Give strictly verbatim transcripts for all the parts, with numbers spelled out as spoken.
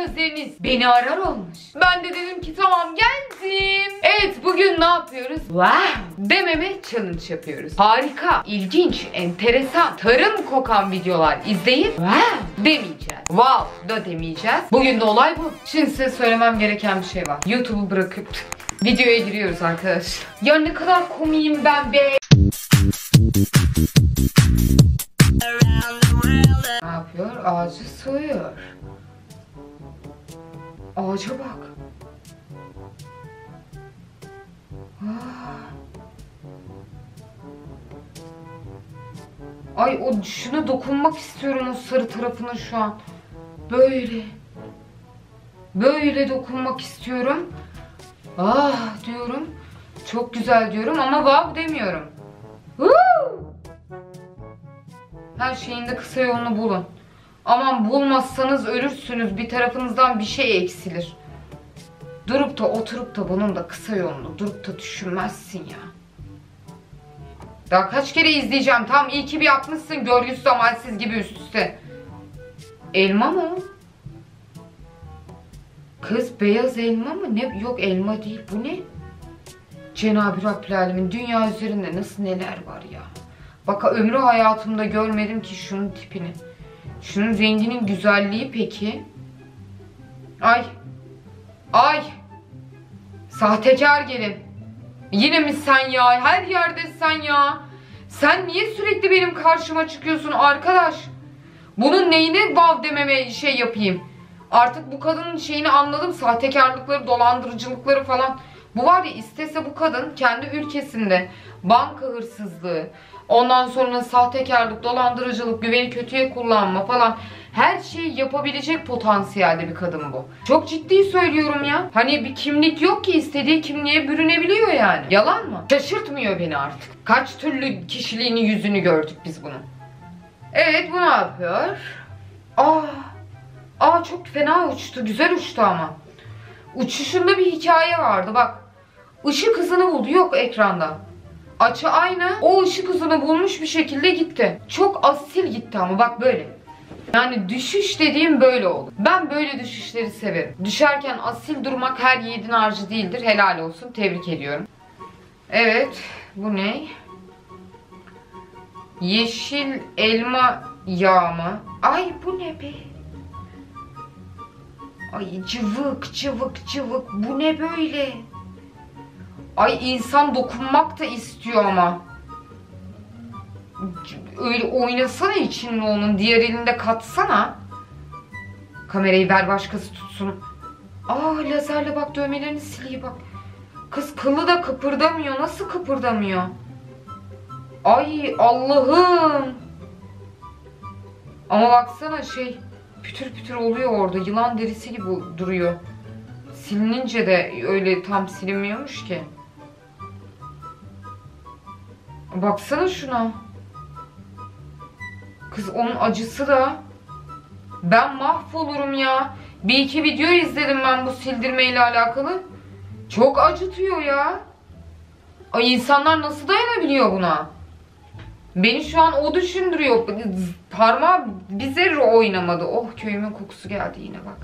gözleriniz beni arar olmuş. Ben de dedim ki tamam geldim. Evet, bugün ne yapıyoruz? Wow dememe challenge yapıyoruz. Harika, ilginç, enteresan, tarım kokan videolar izleyip wow demeyeceğiz. Wow da demeyeceğiz. Bugün de olay bu. Şimdi size söylemem gereken bir şey var. YouTube'u bırakıp videoya giriyoruz arkadaşlar. Ya ne kadar komiyim ben be. Ne yapıyor? Ağacı soyuyor. Ağaca bak. Ay o şuna dokunmak istiyorum, o sarı tarafına şu an. Böyle. Böyle dokunmak istiyorum. Ah diyorum. Çok güzel diyorum ama wow demiyorum. Woo! Her şeyin de kısa yolunu bulun. Aman bulmazsanız ölürsünüz. Bir tarafınızdan bir şey eksilir. Durup da oturup da bunun da kısa yolunu durup da düşünmezsin ya. Daha kaç kere izleyeceğim? Tamam, iyi ki bir yapmışsın görgüsüz amalsiz gibi üst üste. Elma mı o? Kız beyaz elma mı? Ne? Yok elma değil. Bu ne? Cenab-ı Rabbil Alemin, dünya üzerinde nasıl neler var ya. Bak ömrü hayatımda görmedim ki şunun tipini. Şunun renginin güzelliği peki. Ay. Ay. Sahtekar gelin. Yine mi sen ya? Her yerde sen ya. Sen niye sürekli benim karşıma çıkıyorsun arkadaş? Bunun neyine vav dememe şey yapayım? Artık bu kadının şeyini anladım. Sahtekarlıkları, dolandırıcılıkları falan. Bu var ya, istese bu kadın kendi ülkesinde banka hırsızlığı, ondan sonra sahtekarlık, dolandırıcılık, güveni kötüye kullanma falan her şeyi yapabilecek potansiyelde bir kadın bu. Çok ciddi söylüyorum ya. Hani bir kimlik yok ki, istediği kimliğe bürünebiliyor yani. Yalan mı? Şaşırtmıyor beni artık. Kaç türlü kişiliğini, yüzünü gördük biz bunun. Evet, bu ne yapıyor? Aa, aa çok fena uçtu. Güzel uçtu ama. Uçuşunda bir hikaye vardı bak. Işık hızını buldu. Yok ekranda. Açı aynı. O ışık hızını bulmuş bir şekilde gitti. Çok asil gitti ama bak böyle. Yani düşüş dediğim böyle olur. Ben böyle düşüşleri severim. Düşerken asil durmak her yiğidin harcı değildir. Helal olsun. Tebrik ediyorum. Evet. Bu ne? Yeşil elma yağı mı? Ay bu ne be? Ay cıvık cıvık cıvık. Bu ne böyle? Ay insan dokunmak da istiyor ama. Öyle oynasana içinde onun. Diğer elinde katsana. Kamerayı ver başkası tutsun. Aa lazerle bak dövmelerini siliyor bak. Kız kılı da kıpırdamıyor. Nasıl kıpırdamıyor? Ay Allah'ım. Ama baksana şey pütür pütür oluyor orada. Yılan derisi gibi duruyor. Silinince de öyle tam silinmiyormuş ki. Baksana şuna. Kız onun acısı da. Ben mahvolurum ya. Bir iki video izledim ben bu sildirmeyle alakalı. Çok acıtıyor ya. Ay insanlar nasıl dayanabiliyor buna? Beni şu an o düşündürüyor. Parmağı bir zerre oynamadı. Oh köyümün kokusu geldi yine bak.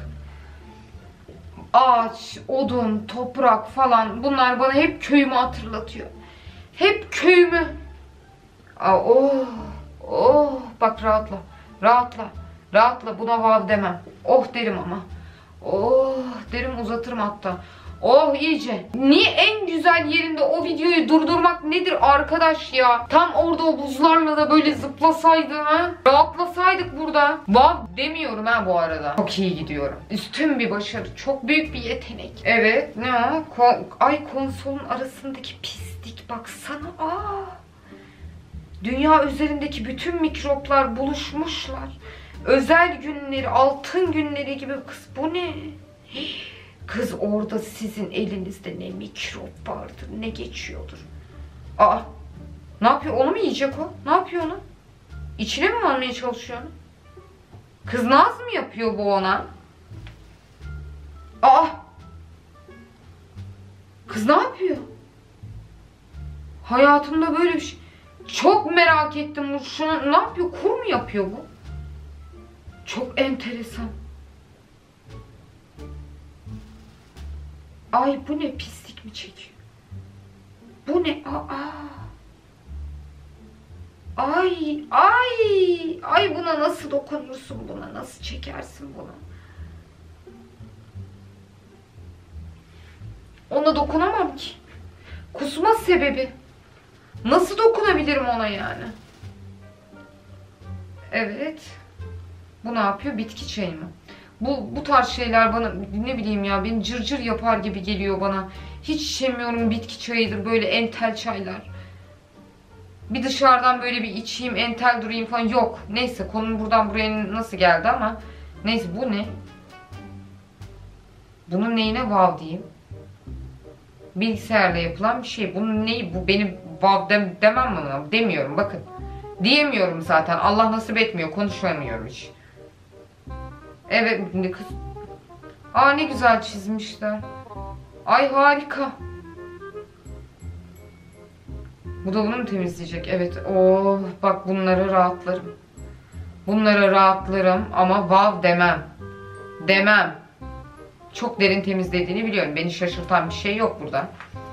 Ağaç, odun, toprak falan bunlar bana hep köyümü hatırlatıyor. Hep köyümü. Aa, oh, oh bak rahatla. Rahatla. Rahatla, buna vav demem. Oh derim ama. Oh derim, uzatırım hatta. Oh iyice. Niye en güzel yerinde o videoyu durdurmak nedir arkadaş ya? Tam orada o buzlarla da böyle zıplasaydı ha? Rahatlasaydık burada. Vav demiyorum ha bu arada. Çok iyi gidiyorum. Üstün bir başarı. Çok büyük bir yetenek. Evet ne o? Ko Ay konsolun arasındaki pislik baksana. Aa. Dünya üzerindeki bütün mikroplar buluşmuşlar. Özel günleri, altın günleri gibi. Kız bu ne? Kız orada sizin elinizde ne mikrop vardır, ne geçiyordur. Aa, ne yapıyor? Onu mu yiyecek o? Ne yapıyor onu? İçine mi almaya çalışıyor onu? Kız naz mı yapıyor bu ona? Aa, kız ne yapıyor? Hayatımda böyle bir şey. Çok merak ettim. Bu şunu ne yapıyor? Kur mu yapıyor bu? Çok enteresan. Ay bu ne, pislik mi çekiyor? Bu ne? Aa. Ay ay ay, buna nasıl dokunursun, buna nasıl çekersin bunu? Ona dokunamam ki. Kusma sebebi. Nasıl dokunabilirim ona yani? Evet. Bu ne yapıyor? Bitki çayı mı? Bu, bu tarz şeyler bana ne bileyim ya, beni cırcır yapar gibi geliyor bana. Hiç içemiyorum bitki çayıdır, böyle entel çaylar. Bir dışarıdan böyle bir içeyim, entel durayım falan yok. Neyse, konu buradan buraya nasıl geldi ama. Neyse, bu ne? Bunun neyine vav diyeyim? Bilgisayarla yapılan bir şey. Bunun neyi? Bu benim vav dem demem mi? Demiyorum bakın. Diyemiyorum zaten. Allah nasip etmiyor. Konuşamıyorum hiç. Evet kız. Aa, ne güzel çizmişler. Ay harika. Bu da bunu mu temizleyecek? Evet. Oh, bak bunları rahatlarım. Bunlara rahatlarım ama vav demem. Demem. Çok derin temizlediğini biliyorum. Beni şaşırtan bir şey yok burada.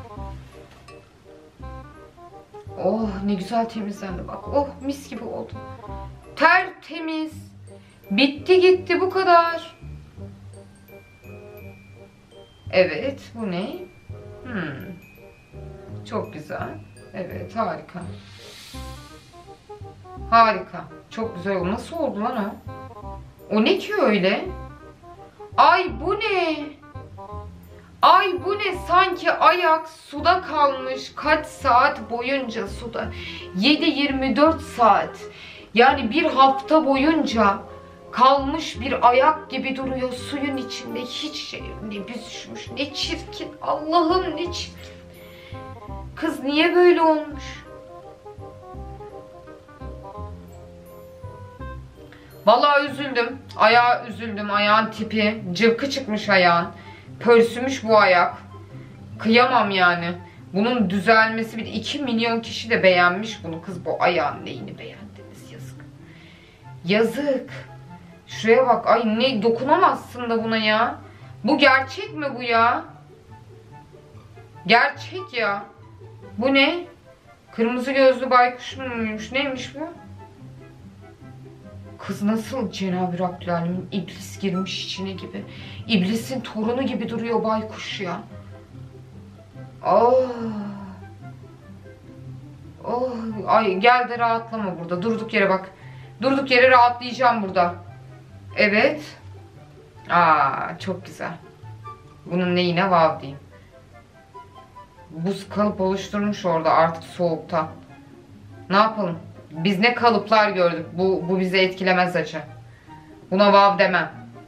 Oh, ne güzel temizlendi bak. Oh, mis gibi oldu. Tertemiz. Bitti gitti, bu kadar. Evet, bu ne? Hmm. Çok güzel. Evet, harika. Harika. Çok güzel oldu. Nasıl oldu lan o? O ne ki öyle? Ay bu ne? Ay bu ne? Sanki ayak suda kalmış kaç saat boyunca suda. yedi yirmi dört saat. Yani bir hafta boyunca kalmış bir ayak gibi duruyor suyun içinde. Hiç şey, ne büzüşmüş, ne çirkin. Allah'ım ne çirkin. Kız niye böyle olmuş? Vallahi üzüldüm. Ayağa üzüldüm. Ayağın tipi. Cıvkı çıkmış ayağın. Pörsümüş bu ayak. Kıyamam yani. Bunun düzelmesi, bir iki milyon kişi de beğenmiş bunu. Kız bu ayağın neyini beğendiniz? Yazık. Yazık. Şuraya bak. Ay ne, dokunamazsın da buna ya. Bu gerçek mi bu ya? Gerçek ya. Bu ne? Kırmızı gözlü baykuş muymuş? Neymiş bu? Kız nasıl Cenab-ı Rabbilalemin, iblis girmiş içine gibi. İblisin torunu gibi duruyor baykuş ya. Oh. Oh. Ay gel de rahatlama burada. Durduk yere bak. Durduk yere rahatlayacağım burada. Evet. Aa, çok güzel. Bunun neyine vav diyeyim. Buz kalıp oluşturmuş orada artık soğukta. Ne yapalım? Biz ne kalıplar gördük. Bu, bu bizi etkilemez acı. Buna vav demem.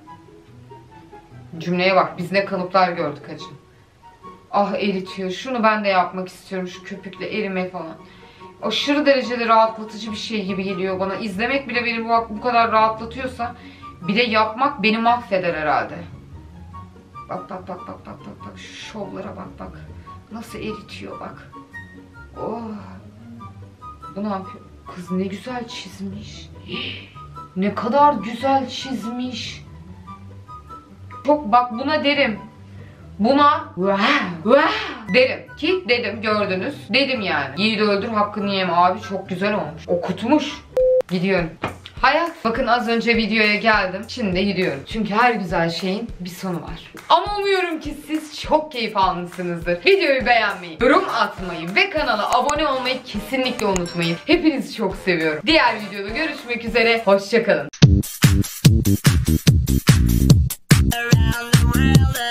Cümleye bak. Biz ne kalıplar gördük acı. Ah, eritiyor. Şunu ben de yapmak istiyorum. Şu köpükle erime falan. Aşırı derecede rahatlatıcı bir şey gibi geliyor bana. İzlemek bile beni bu, bu kadar rahatlatıyorsa, bir de yapmak beni mahveder herhalde. Bak bak bak bak bak bak bak. Şu şovlara bak bak. Nasıl eritiyor bak. Oh. Bu ne yapıyor? Kız ne güzel çizmiş. Ne kadar güzel çizmiş. Çok bak, buna derim. Buna wow, wow derim ki dedim, gördünüz. Dedim yani. Yiğit öldür hakkını yeme abi, çok güzel olmuş. Okutmuş. Gidiyorum. Hayat. Bakın az önce videoya geldim. Şimdi gidiyorum. Çünkü her güzel şeyin bir sonu var. Ama umuyorum ki siz çok keyif almışsınızdır. Videoyu beğenmeyi, yorum atmayı ve kanala abone olmayı kesinlikle unutmayın. Hepinizi çok seviyorum. Diğer videoda görüşmek üzere. Hoşça kalın.